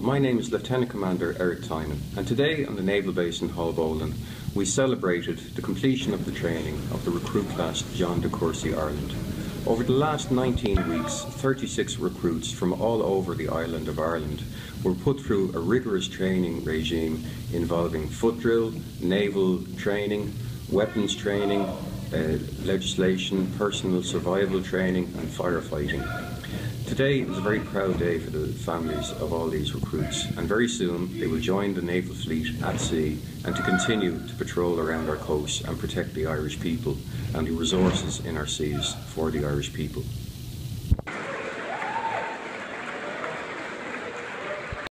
My name is Lieutenant Commander Eric Tynan, and today on the Naval Base in Haulbowline we celebrated the completion of the training of the recruit class John de Courcy, Ireland. Over the last 19 weeks, 36 recruits from all over the island of Ireland were put through a rigorous training regime involving foot drill, naval training, weapons training, legislation, personal survival training and firefighting. Today is a very proud day for the families of all these recruits, and very soon they will join the naval fleet at sea and to continue to patrol around our coasts and protect the Irish people and the resources in our seas for the Irish people.